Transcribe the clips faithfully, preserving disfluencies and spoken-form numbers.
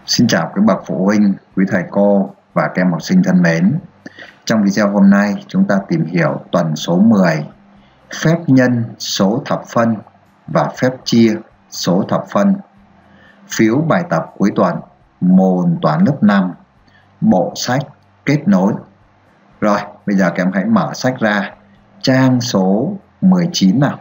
Xin chào các bậc phụ huynh, quý thầy cô và các em học sinh thân mến. Trong video hôm nay chúng ta tìm hiểu tuần số mười, phép nhân số thập phân và phép chia số thập phân. Phiếu bài tập cuối tuần, môn toán lớp năm, bộ sách kết nối. Rồi, bây giờ các em hãy mở sách ra trang số mười chín nào.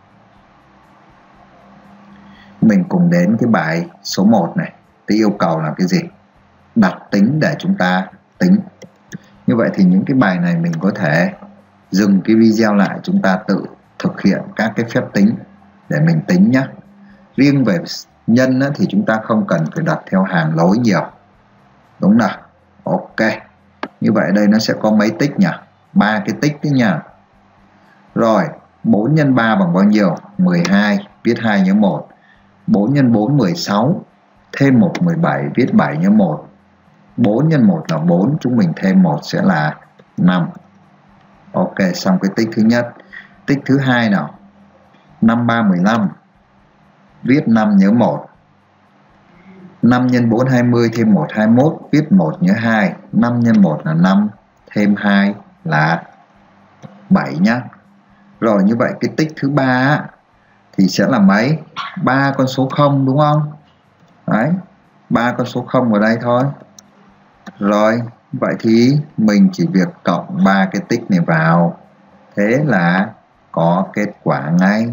Mình cùng đến cái bài số một này. Cái yêu cầu là cái gì? Đặt tính để chúng ta tính. Như vậy thì những cái bài này mình có thể dừng cái video lại, chúng ta tự thực hiện các cái phép tính để mình tính nhé. Riêng về nhân thì chúng ta không cần phải đặt theo hàng lối nhiều, đúng nào? Ok. Như vậy đây nó sẽ có mấy tích nhỉ? Ba cái tích đấy nha. Rồi, bốn nhân ba bằng bao nhiêu? mười hai, viết hai nhớ một. bốn nhân bốn mười sáu, thêm một mười bảy, viết bảy nhớ một. bốn nhân một là bốn, chúng mình thêm một sẽ là năm. Ok, xong cái tích thứ nhất. Tích thứ hai nào. năm ba mười lăm, viết năm nhớ một. năm nhân bốn hai mươi, thêm một hai mươi mốt, viết một nhớ hai. năm nhân một là năm, thêm hai là bảy nhá. Rồi như vậy cái tích thứ ba thì sẽ là mấy? ba con số không, đúng không? Đấy, ba con số không vào đây thôi. Rồi, vậy thì mình chỉ việc cộng ba cái tích này vào. Thế là có kết quả ngay.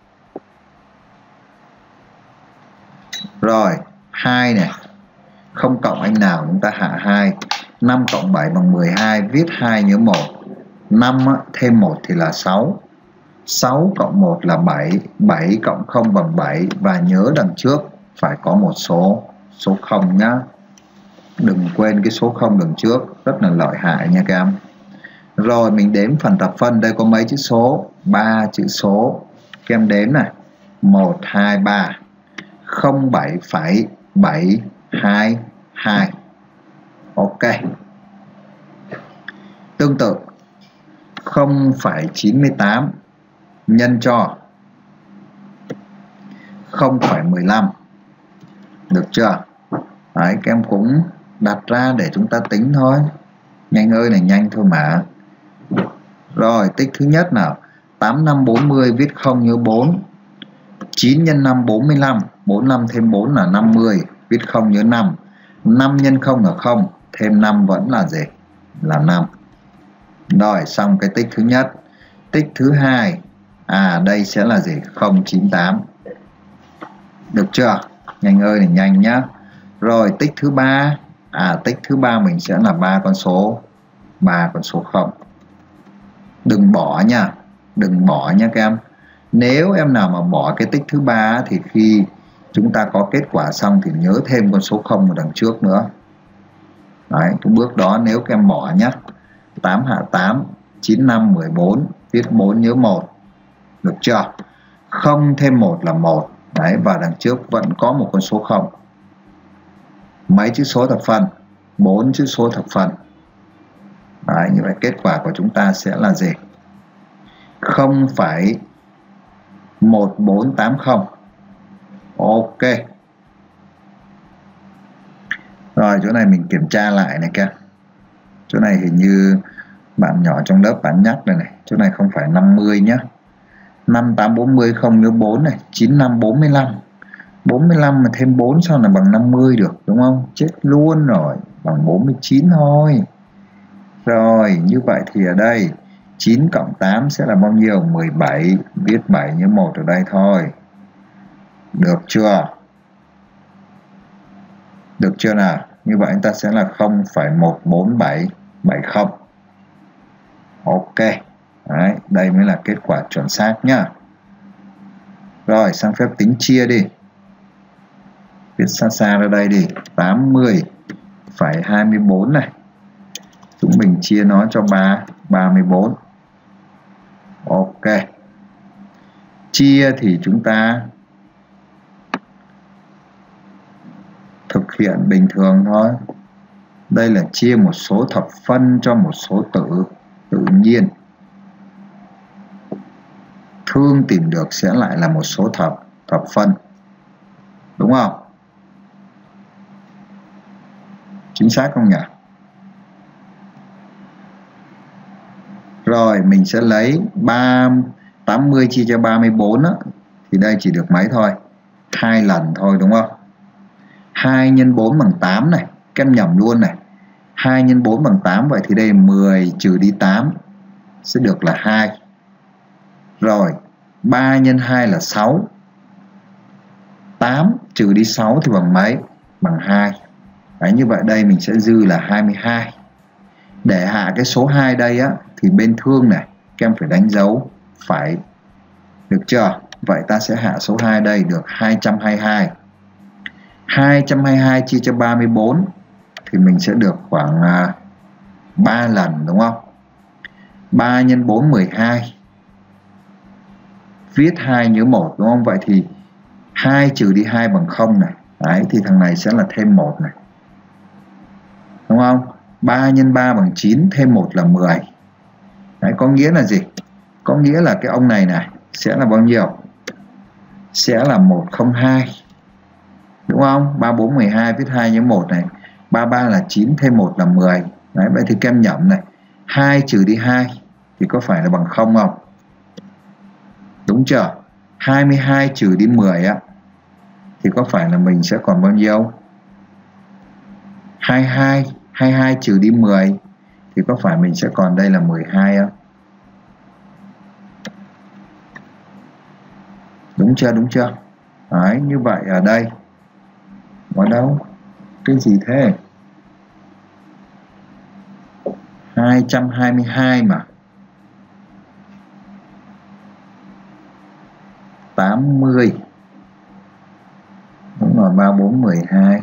Rồi, hai này. Không cộng anh nào, chúng ta hạ hai. năm cộng bảy bằng mười hai, viết hai nhớ một. năm thêm một thì là sáu. sáu cộng một là bảy. bảy cộng không bằng bảy. Và nhớ đằng trước phải có một số số không nhá. Đừng quên cái số không đằng trước, rất là lợi hại nha các em. Rồi mình đếm phần thập phân, đây có mấy chữ số? ba chữ số. Các em đếm này. một hai ba. không bảy phẩy bảy hai hai. Ok. Tương tự không phẩy chín mươi tám nhân cho không phẩy mười lăm. Được chưa? Đấy, các em cũng đặt ra để chúng ta tính thôi. Nhanh ơi là nhanh thôi mà. Rồi, tích thứ nhất nào. tám năm bốn mươi, viết không nhớ bốn. chín nhân năm bốn mươi lăm. bốn mươi lăm thêm bốn là năm mươi, viết không nhớ năm. năm nhân không là không, thêm năm vẫn là gì? Là năm. Rồi, xong cái tích thứ nhất. Tích thứ hai. À, đây sẽ là gì? không phẩy chín mươi tám. Được chưa? Nhanh ơi là nhanh nhá. Rồi, tích thứ ba. À, tích thứ ba mình sẽ là ba con số. ba con số không. Đừng bỏ nha. Đừng bỏ nha các em. Nếu em nào mà bỏ cái tích thứ ba thì khi chúng ta có kết quả xong thì nhớ thêm con số không ở đằng trước nữa. Đấy, cái bước đó nếu các em bỏ nhé. tám hạ tám, chín năm mười bốn, viết bốn nhớ một. Được chưa? không thêm một là một. Đấy, và đằng trước vẫn có một con số không. Mấy chữ số thập phân? bốn chữ số thập phân. Đấy, như vậy kết quả của chúng ta sẽ là gì? không phẩy một bốn tám không. Ok. Rồi, chỗ này mình kiểm tra lại này các. Chỗ này hình như bạn nhỏ trong lớp bạn nhắc đây này. Chỗ này không phải năm mươi nhá. năm tám bốn mươi không nhớ bốn này. chín năm bốn mươi lăm. bốn mươi lăm mà thêm bốn sao là bằng năm mươi được, đúng không? Chết luôn rồi. Bằng bốn mươi chín thôi. Rồi, như vậy thì ở đây chín cộng tám sẽ là bao nhiêu? mười bảy. Viết bảy nhớ một ở đây thôi. Được chưa? Được chưa nào? Như vậy chúng ta sẽ là không phẩy một bốn bảy bảy không. Ok. Đấy, đây mới là kết quả chuẩn xác nhá. Rồi, sang phép tính chia đi. Viết xa xa ra đây đi. tám mươi phẩy hai mươi bốn này. Chúng mình chia nó cho ba, ba mươi bốn. Ok. Chia thì chúng ta thực hiện bình thường thôi. Đây là chia một số thập phân cho một số tự tự nhiên. Thương tìm được sẽ lại là một số thập thập phân. Đúng không? Chính xác không nhỉ? Rồi mình sẽ lấy ba tám mươi chia cho ba mươi bốn á, thì đây chỉ được mấy thôi, hai lần thôi đúng không? hai nhân bốn bằng tám này, các em nhầm luôn này. hai nhân bốn bằng tám, vậy thì đây mười trừ đi tám sẽ được là hai. Rồi ba nhân hai là sáu. tám trừ đi sáu thì bằng mấy? Bằng hai. Đấy, như vậy đây mình sẽ dư là hai mươi hai. Để hạ cái số hai đây á, thì bên thương này các em phải đánh dấu phải. Được chưa? Vậy ta sẽ hạ số hai đây được hai trăm hai mươi hai. hai trăm hai mươi hai chia cho ba mươi bốn thì mình sẽ được khoảng uh, ba lần đúng không? ba nhân bốn mười hai. Viết hai nhớ một đúng không? Vậy thì hai trừ đi hai bằng không này. Đấy, thì thằng này sẽ là thêm một này. Đúng không? ba nhân ba bằng chín, thêm một là mười. Đấy, có nghĩa là gì? Có nghĩa là cái ông này này sẽ là bao nhiêu? Sẽ là một không hai. Đúng không? ba, bốn, mười hai viết hai nhớ một này. ba, ba là chín, thêm một là mười. Đấy, vậy thì kem nhẩm này. hai trừ đi hai thì có phải là bằng không không? Đúng chưa? hai mươi hai trừ đi mười á thì có phải là mình sẽ còn bao nhiêu? hai mươi hai. hai mươi hai trừ đi mười thì có phải mình sẽ còn đây là mười hai không? Đúng chưa? Đúng chưa? Đấy, như vậy ở đây ở đâu? Cái gì thế? hai trăm hai mươi hai mà. tám mươi. Đúng rồi, ba, bốn, mười hai.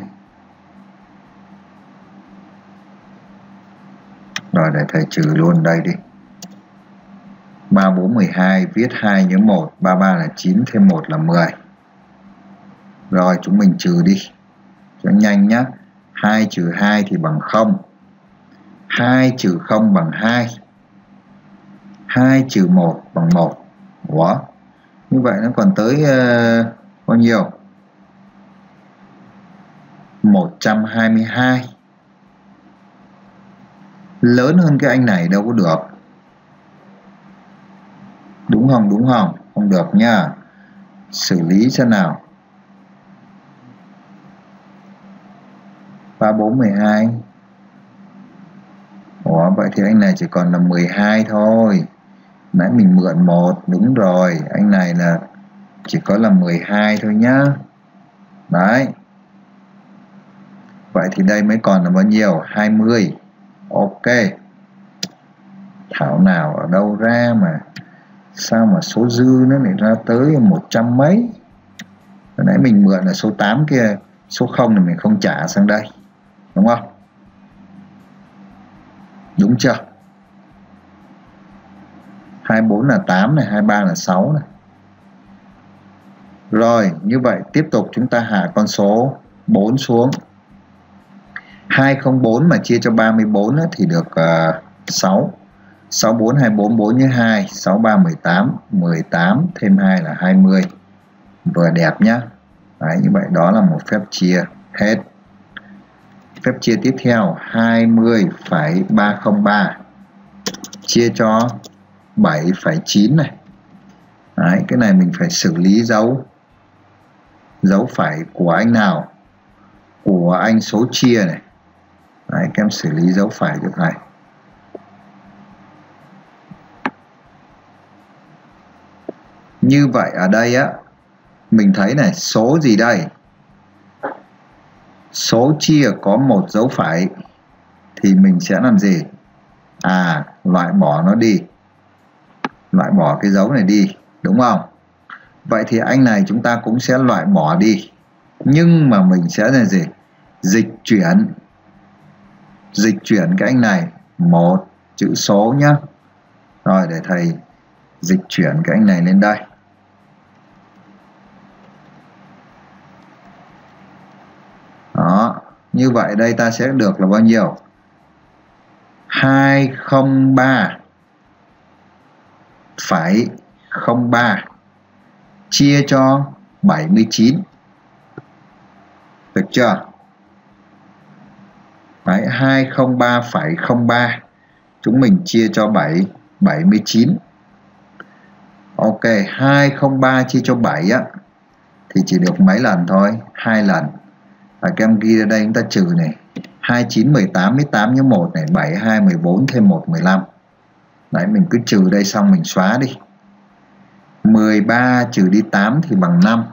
Rồi để thầy trừ luôn đây đi. ba, bốn, mười hai viết hai nhớ một, ba, ba là chín, thêm một là mười. Rồi chúng mình trừ đi cho nhanh nhé. hai trừ hai thì bằng không. hai trừ không bằng hai. hai trừ một bằng một. Ủa? Như vậy nó còn tới uh, bao nhiêu? một trăm hai mươi hai. Lớn hơn cái anh này đâu có được. Đúng không? Đúng không? Không được nha. Xử lý xem nào. ba, bốn, mười hai. Ủa, vậy thì anh này chỉ còn là mười hai thôi. Nãy mình mượn một. Đúng rồi. Anh này là chỉ có là mười hai thôi nhá. Đấy. Vậy thì đây mới còn là bao nhiêu? hai mươi. Ok. Thảo nào ở đâu ra mà sao mà số dư nó lại ra tới một trăm mấy. Hồi nãy mình mượn là số tám kia, số không thì mình không trả sang đây. Đúng không? Đúng chưa? hai mươi bốn là tám này, hai mươi ba là sáu này. Rồi, như vậy tiếp tục chúng ta hạ con số bốn xuống. hai không bốn mà chia cho ba mươi bốn thì được uh, sáu. sáu, bốn, hai mươi bốn, bốn nhân hai, sáu, ba, mười tám, mười tám thêm hai là hai mươi. Vừa đẹp nhá. Đấy, như vậy đó là một phép chia hết. Phép chia tiếp theo hai mươi phẩy ba không ba chia cho bảy phẩy chín này. Đấy, cái này mình phải xử lý dấu dấu phẩy của anh nào? Của anh số chia này. Đấy, các em xử lý dấu phẩy cho thầy. Như vậy ở đây á, mình thấy này, số gì đây? Số chia có một dấu phẩy thì mình sẽ làm gì? À, loại bỏ nó đi. Loại bỏ cái dấu này đi, đúng không? Vậy thì anh này chúng ta cũng sẽ loại bỏ đi. Nhưng mà mình sẽ là gì? Dịch chuyển. Dịch chuyển cái anh này một chữ số nhá. Rồi để thầy dịch chuyển cái anh này lên đây. Đó, như vậy đây ta sẽ được là bao nhiêu? hai không ba phẩy không ba chia cho bảy mươi chín. Được chưa? Đấy, hai không ba phẩy không ba chúng mình chia cho bảy, bảy mươi chín. Ok, hai không ba chia cho bảy á thì chỉ được mấy lần thôi, hai lần. Và các em ghi ra đây chúng ta trừ này, hai chín mười tám, mười tám nhân một này, bảy hai mười bốn thêm một mười lăm. Đấy, mình cứ trừ đây xong mình xóa đi. mười ba trừ đi tám thì bằng năm.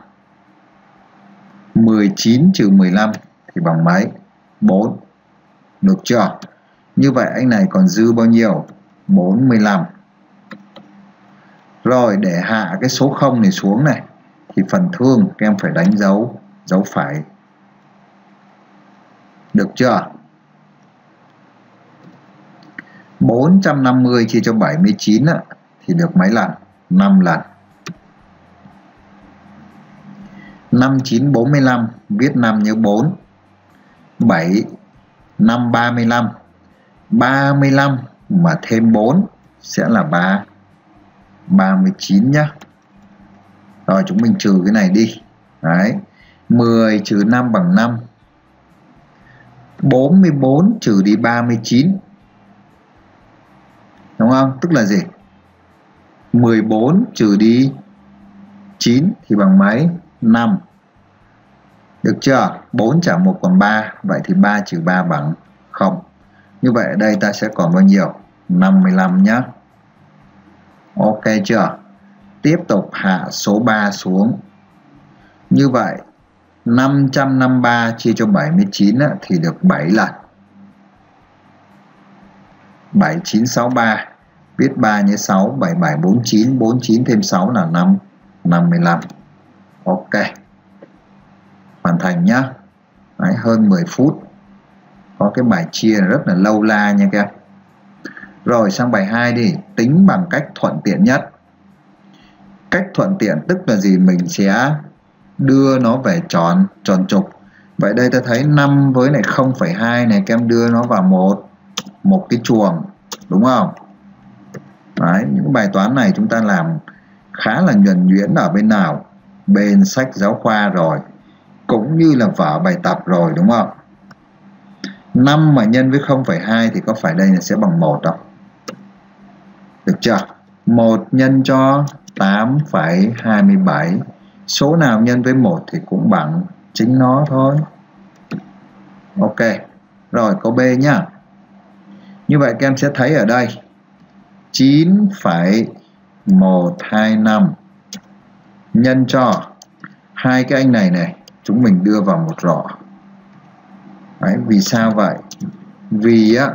mười chín trừ mười lăm thì bằng mấy? bốn. Được chưa? Như vậy anh này còn dư bao nhiêu? bốn mươi lăm. Rồi để hạ cái số không này xuống này thì phần thương các em phải đánh dấu dấu phẩy. Được chưa? bốn trăm năm mươi chia cho bảy mươi chín á, thì được mấy lần? năm lần. năm chín bốn mươi lăm, viết năm nhớ bốn. bảy năm ba mươi lăm. ba mươi lăm mà thêm bốn sẽ là ba, ba mươi chín nhá. Rồi chúng mình trừ cái này đi. Đấy. mười trừ năm bằng năm. bốn mươi bốn trừ đi ba mươi chín. Đúng không? Tức là gì? mười bốn trừ đi chín thì bằng mấy? năm. Được chưa? bốn trả một còn ba. Vậy thì ba trừ ba bằng không. Như vậy ở đây ta sẽ còn bao nhiêu? năm mươi lăm nhé. Ok chưa? Tiếp tục hạ số ba xuống. Như vậy năm trăm năm mươi ba chia cho bảy mươi chín á, thì được bảy lần. bảy chín sáu ba. Viết ba nhớ sáu. bảy bảy bốn chín. bốn chín thêm sáu là năm. năm mươi lăm. Ok. Hoàn thành nhá. Đấy, hơn mười phút. Có cái bài chia rất là lâu la nha các em. Rồi sang bài hai đi. Tính bằng cách thuận tiện nhất. Cách thuận tiện tức là gì? Mình sẽ đưa nó về tròn, tròn trục. Vậy đây ta thấy năm với lại không phẩy hai này, các em đưa nó vào một một cái chuồng, đúng không? Đấy, những bài toán này chúng ta làm khá là nhuần nhuyễn ở bên nào? Bên sách giáo khoa rồi, cũng như là vở bài tập rồi, đúng không? năm mà nhân với không phẩy hai thì có phải đây là sẽ bằng một không? Được chưa? một nhân cho tám phẩy hai mươi bảy. Số nào nhân với một thì cũng bằng chính nó thôi. Ok. Rồi câu B nhá. Như vậy các em sẽ thấy ở đây chín phẩy một hai năm nhân cho hai cái anh này này, chúng mình đưa vào một rọ. Đấy, vì sao vậy? Vì á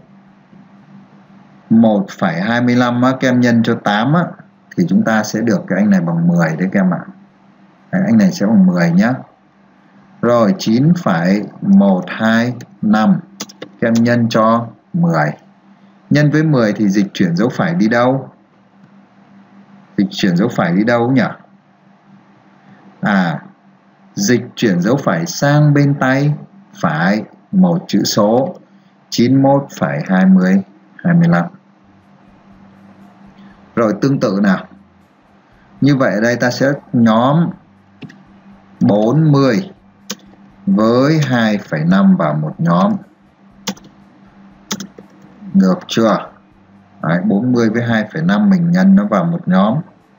một phẩy hai mươi lăm á, các em nhân cho tám á, thì chúng ta sẽ được cái anh này bằng mười đấy các em ạ. Đấy, anh này sẽ bằng mười nhá. Rồi chín phẩy một hai năm các em nhân cho mười. Nhân với mười thì dịch chuyển dấu phẩy đi đâu? Dịch chuyển dấu phẩy đi đâu nhỉ? À, dịch chuyển dấu phẩy sang bên tay phải một chữ số chín mươi mốt phẩy hai mươi hai mươi lăm. Rồi tương tự nào. Như vậy ở đây ta sẽ nhóm bốn mươi với hai phẩy năm vào một nhóm. Được chưa? Đấy, bốn mươi với hai phẩy năm mình nhân nó vào một nhóm.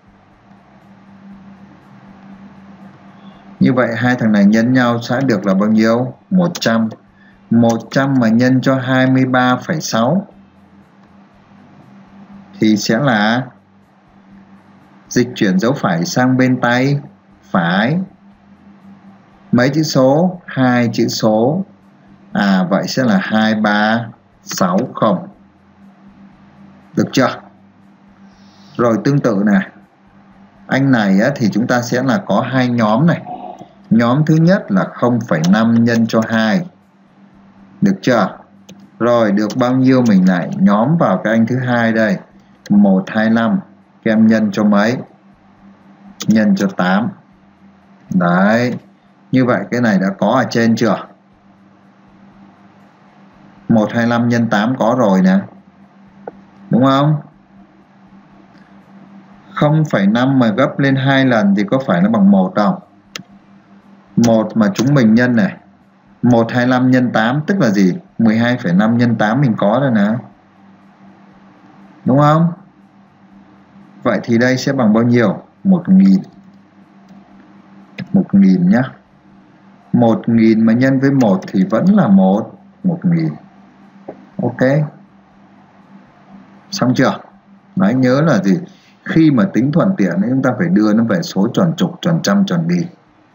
Như vậy hai thằng này nhân nhau sẽ được là bao nhiêu? một trăm. một trăm mà nhân cho hai mươi ba phẩy sáu thì sẽ là dịch chuyển dấu phẩy sang bên tay phải mấy chữ số? Hai chữ số. À, vậy sẽ là hai ba sáu không. Được chưa? Rồi tương tự này. Anh này á, thì chúng ta sẽ là có hai nhóm này. Nhóm thứ nhất là không phẩy năm nhân cho hai. Được chưa? Rồi được bao nhiêu mình lại nhóm vào cái anh thứ hai đây. một trăm hai mươi lăm. Các em nhân cho mấy? Nhân cho tám. Đấy. Như vậy cái này đã có ở trên chưa? một trăm hai mươi lăm nhân tám có rồi nè. Đúng không? không phẩy năm mà gấp lên hai lần thì có phải nó bằng một không? một mà chúng mình nhân này. một trăm hai mươi lăm nhân tám tức là gì? mười hai phẩy năm nhân tám mình có rồi nè, đúng không? Vậy thì đây sẽ bằng bao nhiêu? một nghìn. một nghìn nhá. một nghìn mà nhân với một thì vẫn là một. một nghìn. Ok. Xong chưa? Đấy, nhớ là gì? Khi mà tính thuận tiện chúng ta phải đưa nó về số tròn trục, tròn trăm, tròn nghìn.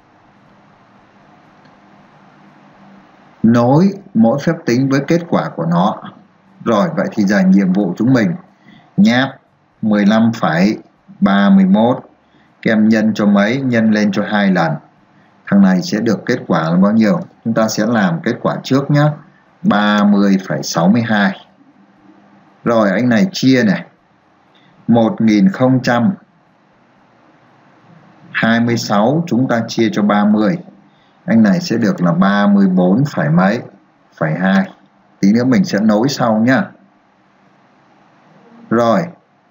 Nối mỗi phép tính với kết quả của nó. Rồi, vậy thì giờ nhiệm vụ chúng mình nháp mười lăm phẩy ba mươi mốt, các em nhân cho mấy? Nhân lên cho hai lần. Thằng này sẽ được kết quả là bao nhiêu? Chúng ta sẽ làm kết quả trước nhé. ba mươi phẩy sáu mươi hai. Rồi anh này chia này. một nghìn không trăm hai mươi sáu chúng ta chia cho ba mươi. Anh này sẽ được là ba mươi bốn phẩy mấy? Phẩy hai. Tí nữa mình sẽ nối sau nhá. Rồi.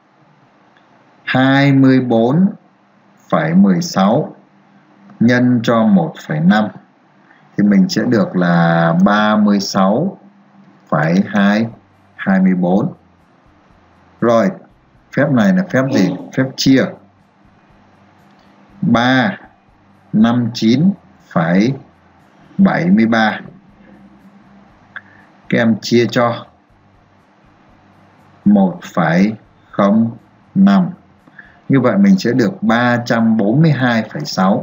hai mươi bốn phẩy mười sáu nhân cho một phẩy năm thì mình sẽ được là ba mươi sáu phẩy hai mươi bốn. Rồi, phép này là phép gì? Phép chia. ba năm mươi chín phẩy bảy mươi ba. Các em chia cho một phẩy không năm. Như vậy mình sẽ được ba trăm bốn mươi hai phẩy sáu.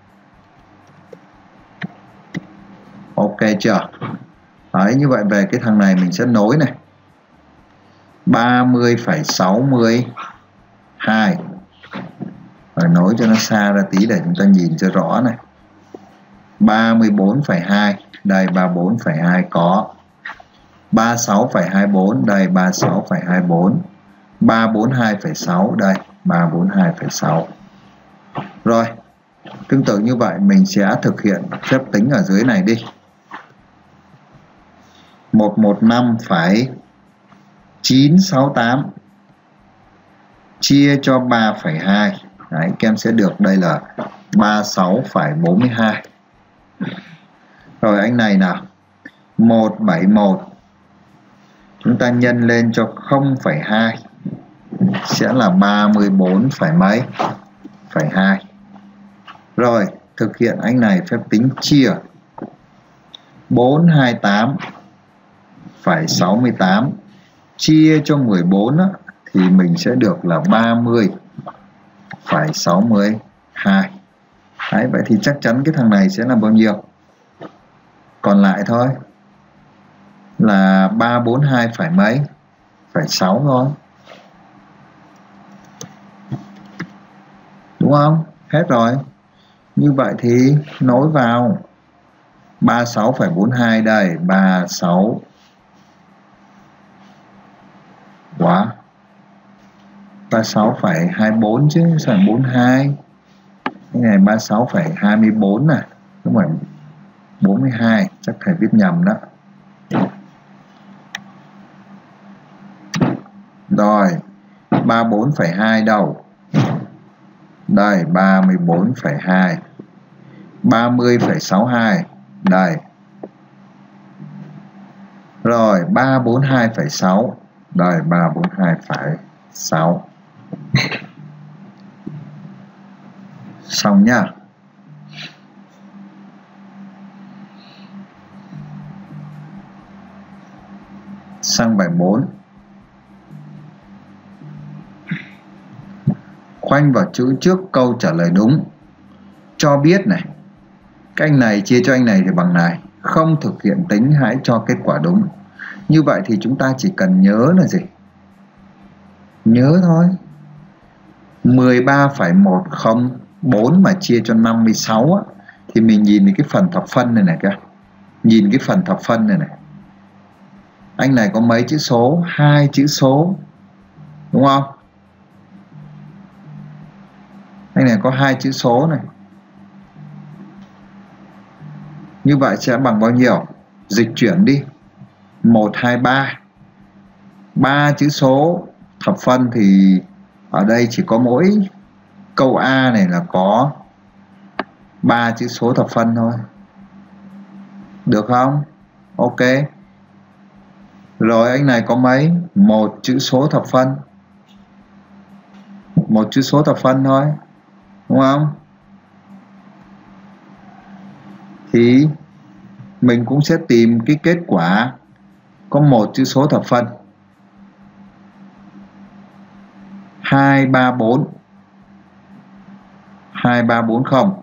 Ok chưa? Đấy, như vậy về cái thằng này mình sẽ nối này. ba mươi phẩy sáu mươi hai. Rồi nối cho nó xa ra tí để chúng ta nhìn cho rõ này. ba mươi bốn phẩy hai. Đây ba mươi bốn phẩy hai có. ba mươi sáu phẩy hai mươi bốn. Đây ba mươi sáu phẩy hai mươi bốn. ba trăm bốn mươi hai phẩy sáu. Đây ba trăm bốn mươi hai phẩy sáu. Rồi, tương tự như vậy mình sẽ thực hiện phép tính ở dưới này đi. một trăm mười lăm phẩy chín sáu tám chia cho ba phẩy hai. Đấy, các em sẽ được đây là ba mươi sáu phẩy bốn mươi hai. Rồi anh này nào. một trăm bảy mươi mốt chúng ta nhân lên cho không phẩy hai sẽ là ba mươi bốn phẩy mấy? Phẩy hai. Rồi, thực hiện anh này phép tính chia. bốn trăm hai mươi tám phẩy sáu mươi tám chia cho mười bốn á, thì mình sẽ được là ba mươi phẩy sáu mươi hai. Đấy, vậy thì chắc chắn cái thằng này sẽ là bao nhiêu? Còn lại thôi là ba trăm bốn mươi hai phẩy mấy? Phẩy sáu thôi. Đúng không? Hết rồi. Như vậy thì nối vào ba mươi sáu phẩy bốn mươi hai đây, ba mươi sáu. Quá. ba mươi sáu phẩy hai mươi bốn chứ, sao bốn mươi hai? Cái này ba mươi sáu phẩy hai mươi bốn nè, đúng rồi. bốn mươi hai, chắc thầy viết nhầm đó. Rồi, ba mươi bốn phẩy hai đâu? Đây, ba mươi bốn phẩy hai. ba mươi phẩy sáu mươi hai. Đây. Rồi, ba trăm bốn mươi hai phẩy sáu. Đây, ba trăm bốn mươi hai phẩy sáu. Xong nhá. Sang bài bốn. Khoanh vào chữ trước câu trả lời đúng. Cho biết này. Cái anh này chia cho anh này thì bằng này. Không thực hiện tính, hãy cho kết quả đúng. Như vậy thì chúng ta chỉ cần nhớ là gì? Nhớ thôi. mười ba phẩy một không bốn mà chia cho năm mươi sáu á, thì mình nhìn cái phần thập phân này này kìa. Nhìn cái phần thập phân này này. Anh này có mấy chữ số? Hai chữ số. Đúng không? Anh này có hai chữ số này. Như vậy sẽ bằng bao nhiêu? Dịch chuyển đi. một, hai, ba. ba chữ số thập phân thì ở đây chỉ có mỗi câu A này là có ba chữ số thập phân thôi. Được không? Ok. Rồi anh này có mấy? Một chữ số thập phân. Một chữ số thập phân thôi, đúng không? Thì mình cũng sẽ tìm cái kết quả có một chữ số thập phân. hai, ba, bốn. hai, ba, bốn không.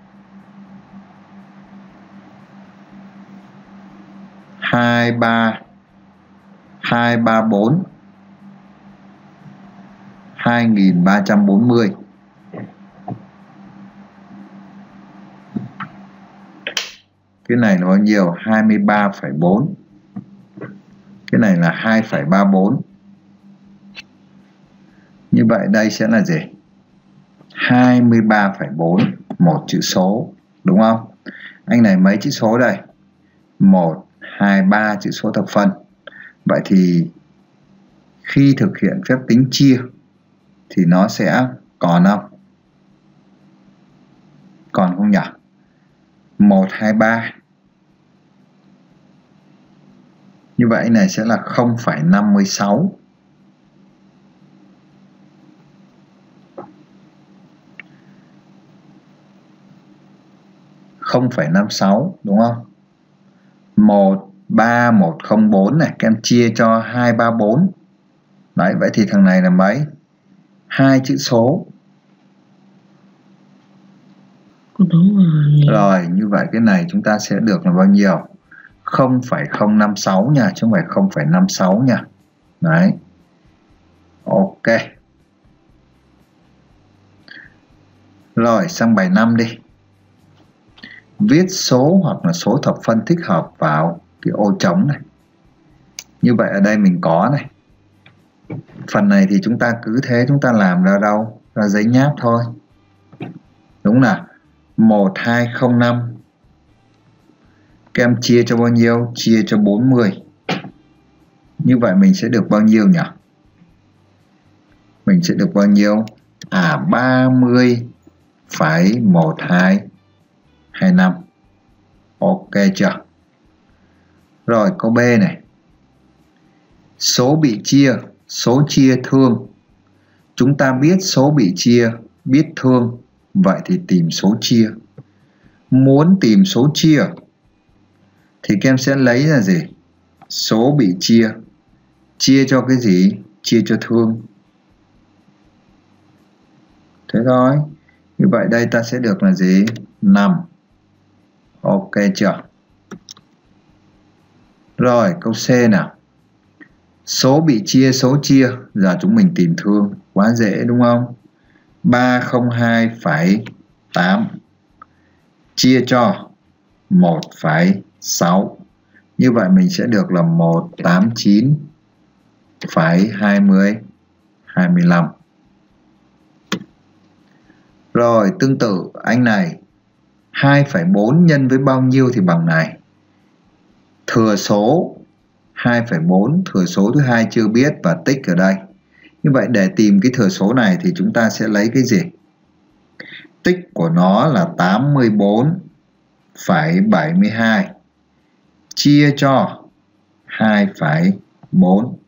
hai, ba, hai, ba, bốn. hai nghìn ba trăm bốn mươi. Cái này là bao nhiêu? hai mươi ba phẩy bốn. Cái này là hai phẩy ba bốn. Như vậy đây sẽ là gì? hai mươi ba phẩy bốn, một chữ số, đúng không? Anh này mấy chữ số đây? một, hai, ba chữ số thập phân. Vậy thì khi thực hiện phép tính chia thì nó sẽ còn không? Còn không nhỉ? một, hai, ba. Như vậy này sẽ là không phẩy năm mươi sáu. không phẩy năm mươi sáu, đúng không? một, ba, một không bốn này, các em chia cho hai, ba, bốn. Đấy, vậy thì thằng này là mấy? Hai chữ số. Đúng rồi. Rồi, như vậy cái này chúng ta sẽ được là bao nhiêu? không phẩy không năm sáu nha, chứ không phải không phẩy năm sáu nha. Đấy. Ok. Rồi, sang bài năm đi. Viết số hoặc là số thập phân thích hợp vào cái ô trống này. Như vậy ở đây mình có này. Phần này thì chúng ta cứ thế chúng ta làm ra đâu? Ra giấy nháp thôi. Đúng là một, hai, không, năm. Các em chia cho bao nhiêu? Chia cho bốn mươi. Như vậy mình sẽ được bao nhiêu nhỉ? Mình sẽ được bao nhiêu? À, ba mươi phẩy một hai hai năm. Ok chưa? Rồi câu B này. Số bị chia, số chia thương. Chúng ta biết số bị chia, biết thương. Vậy thì tìm số chia. Muốn tìm số chia thì các em sẽ lấy là gì? Số bị chia. Chia cho cái gì? Chia cho thương. Thế thôi. Như vậy đây ta sẽ được là gì? năm. Ok chưa? Rồi câu C nào. Số bị chia, số chia. Giờ chúng mình tìm thương. Quá dễ đúng không? ba không hai phẩy tám chia cho một phẩy sáu. Như vậy mình sẽ được là một trăm tám mươi chín phẩy hai mươi hai mươi lăm. Rồi tương tự anh này hai phẩy bốn nhân với bao nhiêu thì bằng này. Thừa số hai phẩy bốn, thừa số thứ hai chưa biết và tích ở đây. Như vậy để tìm cái thừa số này thì chúng ta sẽ lấy cái gì? Tích của nó là tám mươi bốn phẩy bảy mươi hai chia cho hai phẩy bốn,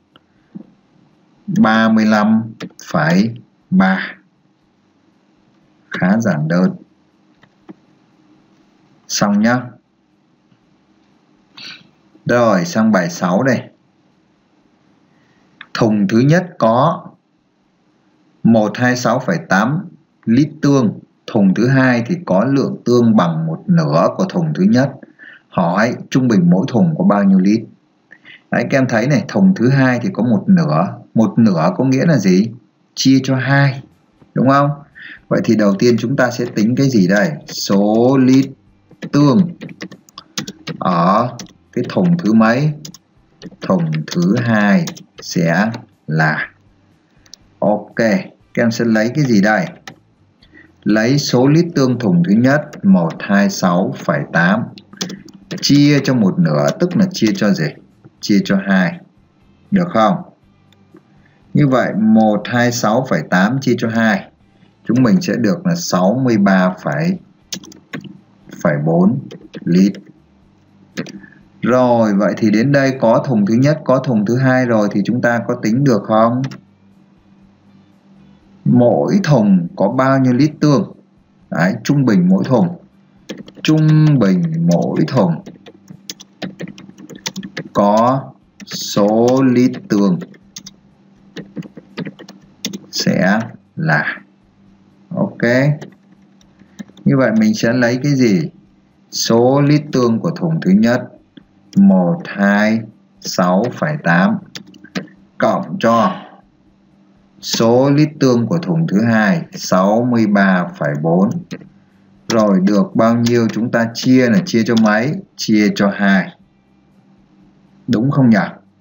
ba mươi lăm phẩy ba. Khá giản đơn. Xong nhá. Rồi sang bài sáu đây. Thùng thứ nhất có một trăm hai mươi sáu phẩy tám lít tương. Thùng thứ hai thì có lượng tương bằng một nửa của thùng thứ nhất. Hỏi trung bình mỗi thùng có bao nhiêu lít? Đấy, các em thấy này, thùng thứ hai thì có một nửa. Một nửa có nghĩa là gì? Chia cho hai. Đúng không? Vậy thì đầu tiên chúng ta sẽ tính cái gì đây? Số lít tương ở cái thùng thứ mấy? Thùng thứ hai sẽ là, ok, các em sẽ lấy cái gì đây? Lấy số lít tương thùng thứ nhất một trăm hai mươi sáu phẩy tám chia cho một nửa, tức là chia cho gì? Chia cho hai. Được không? Như vậy một trăm hai mươi sáu phẩy tám chia cho hai, chúng mình sẽ được là sáu mươi ba phẩy bốn lít. Rồi, vậy thì đến đây có thùng thứ nhất, có thùng thứ hai rồi thì chúng ta có tính được không? Mỗi thùng có bao nhiêu lít tương? Đấy, trung bình mỗi thùng. Trung bình mỗi thùng có số lít tương sẽ là, ok. Như vậy mình sẽ lấy cái gì? Số lít tương của thùng thứ nhất một trăm hai mươi sáu phẩy tám cộng cho số lít tương của thùng thứ hai sáu mươi ba phẩy bốn. Rồi được bao nhiêu chúng ta chia là chia cho mấy? Chia cho hai. Đúng không nhỉ?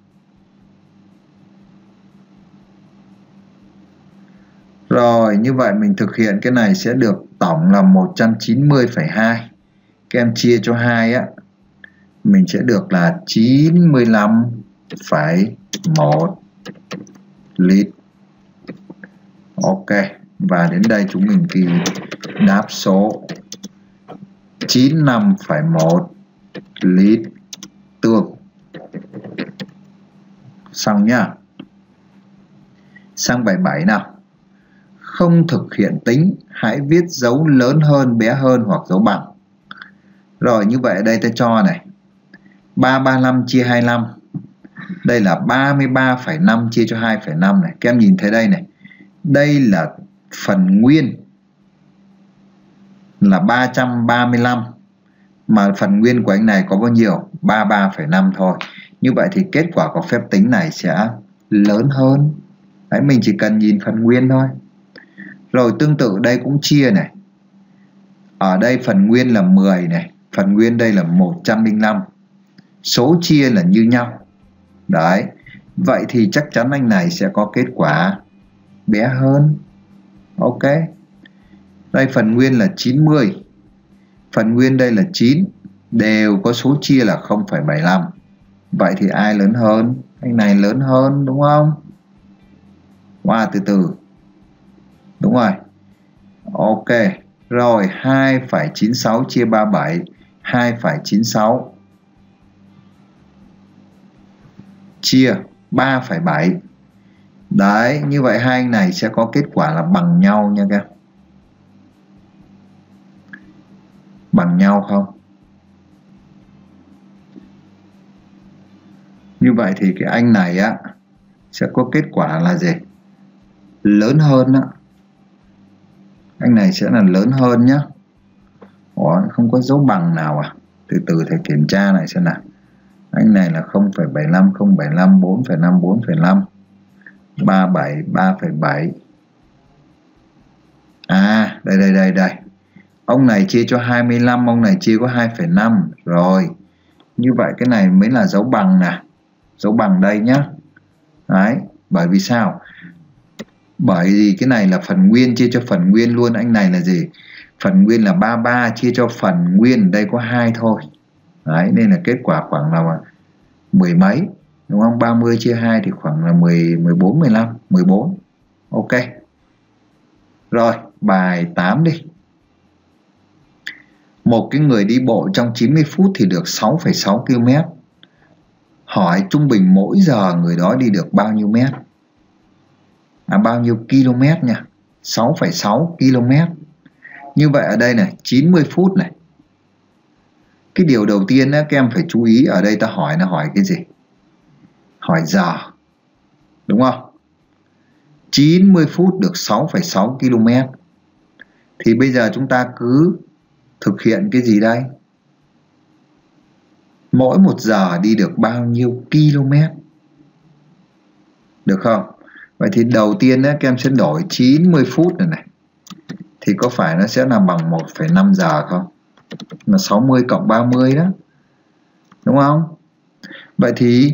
Rồi như vậy mình thực hiện cái này sẽ được tổng là một trăm chín mươi phẩy hai. Các em chia cho hai á, mình sẽ được là chín mươi lăm phẩy một lít. Ok, và đến đây chúng mình ghi đáp số chín mươi lăm phẩy một lít tương. Xong nhá. Sang bài bảy nào. Không thực hiện tính, hãy viết dấu lớn hơn, bé hơn hoặc dấu bằng. Rồi như vậy ở đây ta cho này, ba trăm ba mươi lăm chia hai mươi lăm. Đây là ba mươi ba phẩy năm chia cho hai phẩy năm này. Các em nhìn thấy đây này. Đây là phần nguyên là ba trăm ba mươi lăm, mà phần nguyên của anh này có bao nhiêu? ba mươi ba phẩy năm thôi. Như vậy thì kết quả của phép tính này sẽ lớn hơn. Đấy, mình chỉ cần nhìn phần nguyên thôi. Rồi tương tự đây cũng chia này. Ở đây phần nguyên là mười này, phần nguyên đây là một trăm lẻ năm. Số chia là như nhau. Đấy. Vậy thì chắc chắn anh này sẽ có kết quả bé hơn. Ok. Đây phần nguyên là chín mươi. Phần nguyên đây là chín. Đều có số chia là không phẩy bảy mươi lăm. Vậy thì ai lớn hơn? Anh này lớn hơn đúng không? Qua wow, từ từ. Đúng rồi. Ok. Rồi hai phẩy chín mươi sáu chia ba mươi bảy. hai phẩy chín mươi sáu chia ba phẩy bảy. Đấy, như vậy hai anh này sẽ có kết quả là bằng nhau nha các em. Bằng nhau không? Như vậy thì cái anh này á sẽ có kết quả là gì? Lớn hơn á. Anh này sẽ là lớn hơn nhá. Ủa, không có dấu bằng nào à? Từ từ thầy kiểm tra lại xem nào. Anh này là không phẩy bảy mươi lăm, không phẩy bảy mươi lăm, bốn phẩy năm, bốn phẩy năm, ba mươi bảy, ba phẩy bảy. À, đây đây đây đây. Ông này chia cho hai mươi lăm, ông này chia có hai phẩy năm. Rồi. Như vậy cái này mới là dấu bằng nè. Dấu bằng đây nhá. Đấy, bởi vì sao? Bởi vì cái này là phần nguyên chia cho phần nguyên luôn. Anh này là gì? Phần nguyên là ba mươi ba chia cho phần nguyên đây có hai thôi. Đấy, nên là kết quả khoảng là mười mấy, đúng không? ba mươi chia hai thì khoảng là mười, mười bốn, mười lăm, mười bốn. Ok. Rồi, bài tám đi. Một cái người đi bộ trong chín mươi phút thì được sáu phẩy sáu ki lô mét. Hỏi trung bình mỗi giờ người đó đi được bao nhiêu mét? À, bao nhiêu km nha. sáu phẩy sáu ki lô mét. Như vậy ở đây này, chín mươi phút này. Cái điều đầu tiên á, các em phải chú ý ở đây ta hỏi là hỏi cái gì? Hỏi giờ. Đúng không? chín mươi phút được sáu phẩy sáu ki lô mét. Thì bây giờ chúng ta cứ thực hiện cái gì đây? Mỗi một giờ đi được bao nhiêu km? Được không? Vậy thì đầu tiên á, các em sẽ đổi chín mươi phút này này. Thì có phải nó sẽ là bằng một phẩy năm giờ không? Là sáu mươi cộng ba mươi đó. Đúng không? Vậy thì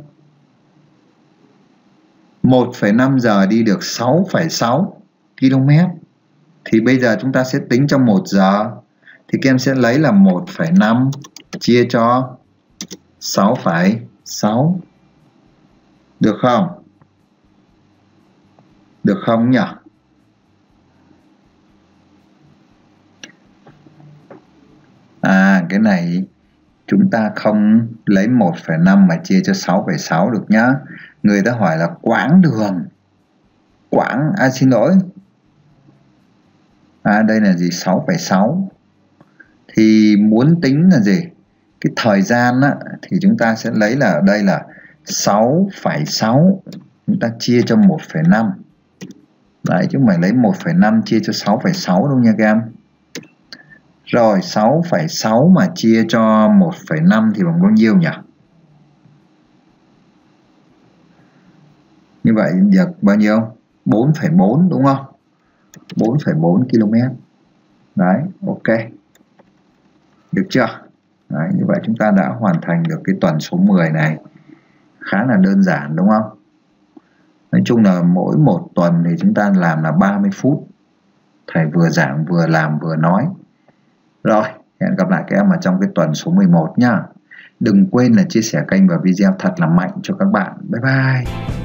một phẩy năm giờ đi được sáu phẩy sáu ki lô mét. Thì bây giờ chúng ta sẽ tính trong một giờ. Thì các em sẽ lấy là một phẩy năm chia cho sáu phẩy sáu. Được không? Được không nhỉ? À, cái này chúng ta không lấy một phẩy năm mà chia cho sáu phẩy sáu được nhá. Người ta hỏi là quãng đường. Quãng, à xin lỗi. À đây là gì? sáu phẩy sáu. Thì muốn tính là gì? Cái thời gian á, thì chúng ta sẽ lấy là ở đây là sáu phẩy sáu. Chúng ta chia cho một phẩy năm. Đấy, chứ không phải lấy một phẩy năm chia cho sáu phẩy sáu đâu nha các em. Rồi sáu phẩy sáu mà chia cho một phẩy năm thì bằng bao nhiêu nhỉ? Như vậy được bao nhiêu? bốn phẩy bốn đúng không? bốn phẩy bốn ki lô mét. Đấy, ok. Được chưa? Đấy, như vậy chúng ta đã hoàn thành được cái tuần số mười này. Khá là đơn giản đúng không? Nói chung là mỗi một tuần thì chúng ta làm là ba mươi phút. Thầy vừa giảng vừa làm vừa nói. Rồi, hẹn gặp lại các em ở trong cái tuần số mười một nhá. Đừng quên là chia sẻ kênh và video thật là mạnh cho các bạn. Bye bye.